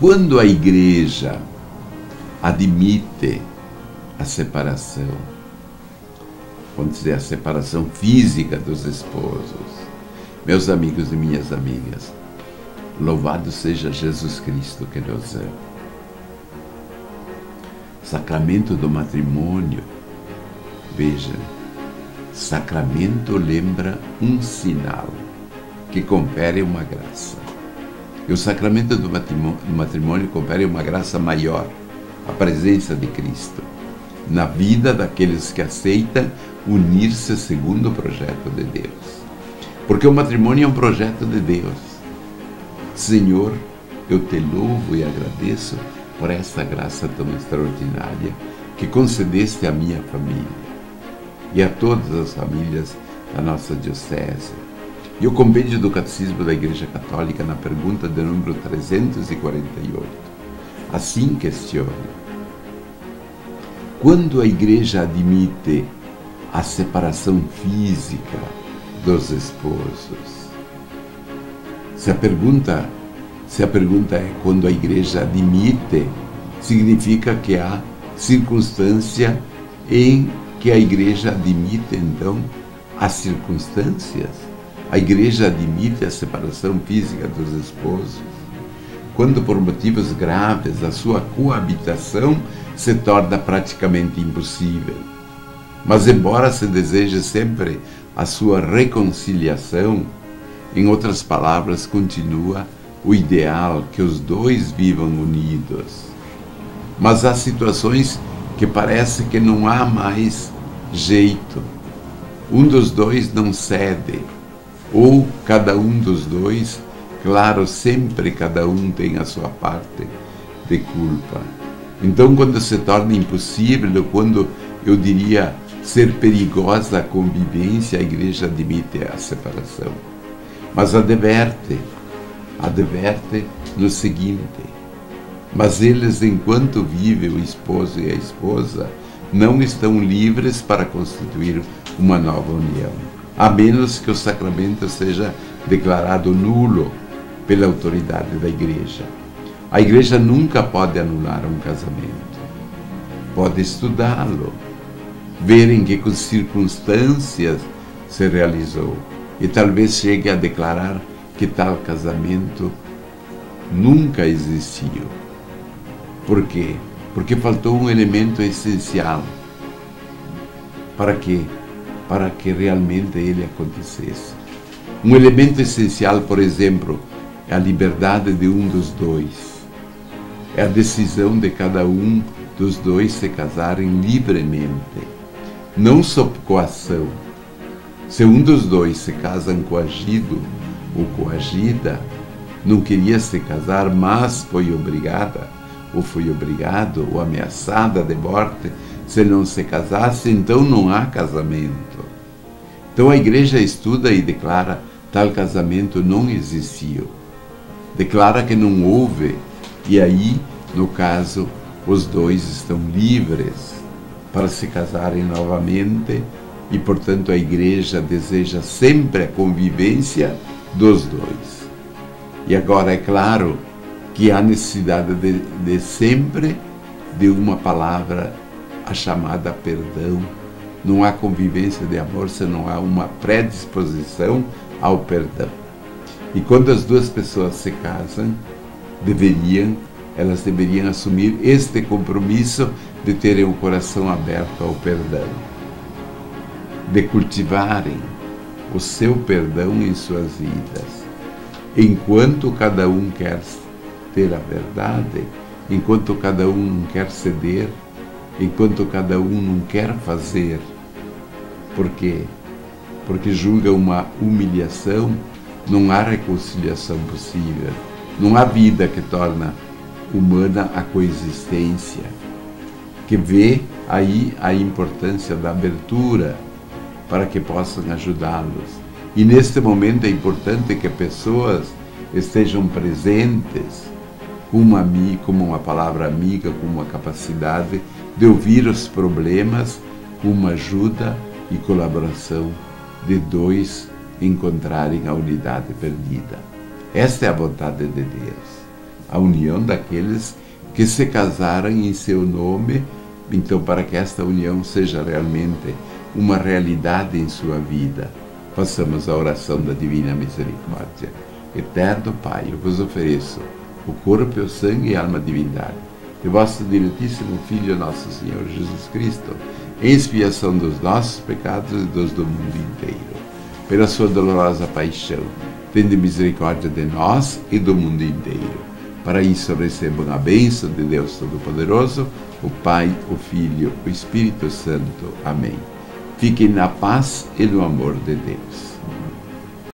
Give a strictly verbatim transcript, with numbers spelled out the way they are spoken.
quando a igreja admite a separação, vamos dizer, a separação física dos esposos, meus amigos e minhas amigas, louvado seja Jesus Cristo que nos ama. Sacramento do matrimônio, veja, sacramento lembra um sinal que confere uma graça. E o sacramento do matrimônio, do matrimônio confere uma graça maior, a presença de Cristo, na vida daqueles que aceitam unir-se segundo o projeto de Deus. Porque o matrimônio é um projeto de Deus. Senhor, eu te louvo e agradeço por essa graça tão extraordinária que concedeste à minha família e a todas as famílias da nossa diocese. E o compêndio do Catecismo da Igreja Católica, na pergunta de número trezentos e quarenta e oito, assim questiona: quando a Igreja admite a separação física dos esposos? Se a pergunta, se a pergunta é quando a Igreja admite, significa que há circunstância em que a Igreja admite, então, as circunstâncias. A Igreja admite a separação física dos esposos quando, por motivos graves, a sua coabitação se torna praticamente impossível. Mas, embora se deseje sempre a sua reconciliação, em outras palavras, continua o ideal que os dois vivam unidos. Mas há situações que parece que não há mais jeito. Um dos dois não cede, ou cada um dos dois, claro, sempre cada um tem a sua parte de culpa. Então, quando se torna impossível, quando eu diria ser perigosa a convivência, a Igreja admite a separação. Mas adverte, adverte no seguinte: mas eles, enquanto vivem o esposo e a esposa, não estão livres para constituir uma nova união, a menos que o sacramento seja declarado nulo pela autoridade da Igreja. A Igreja nunca pode anular um casamento. Pode estudá-lo, ver em que circunstâncias se realizou e talvez chegue a declarar que tal casamento nunca existiu. Por quê? Porque faltou um elemento essencial para que, para que realmente ele acontecesse. Um elemento essencial, por exemplo, é a liberdade de um dos dois. É a decisão de cada um dos dois se casarem livremente, não sob coação. Se um dos dois se casa coagido ou coagida, não queria se casar, mas foi obrigada, ou foi obrigado, ou ameaçada de morte, se não se casasse, então não há casamento. Então a Igreja estuda e declara: tal casamento não existiu. Declara que não houve, e aí, no caso, os dois estão livres para se casarem novamente, e, portanto, a Igreja deseja sempre a convivência dos dois. E agora, é claro que há necessidade de, de sempre de uma palavra, a chamada perdão. Não há convivência de amor se não há uma predisposição ao perdão. E quando as duas pessoas se casam, deveriam, elas deveriam assumir este compromisso de terem o coração aberto ao perdão, de cultivarem o seu perdão em suas vidas, enquanto cada um quer ter a verdade, enquanto cada um não quer ceder, enquanto cada um não quer fazer. Por quê? Porque julga uma humilhação, não há reconciliação possível, não há vida que torna humana a coexistência, que vê aí a importância da abertura para que possam ajudá-los. E neste momento é importante que pessoas estejam presentes com uma, como uma palavra amiga, com uma capacidade de ouvir os problemas, com uma ajuda e colaboração de dois encontrarem a unidade perdida. Esta é a vontade de Deus. a união daqueles que se casaram em seu nome, então para que esta união seja realmente uma realidade em sua vida. Façamos a oração da Divina Misericórdia. Eterno Pai, eu vos ofereço o corpo, o sangue e a alma divindade de vosso diletíssimo Filho, nosso Senhor Jesus Cristo, em expiação dos nossos pecados e dos do mundo inteiro. Pela sua dolorosa paixão, tende misericórdia de nós e do mundo inteiro. Para isso recebam a bênção de Deus Todo-Poderoso, o Pai, o Filho, o Espírito Santo. Amém. Fiquem na paz e no amor de Deus.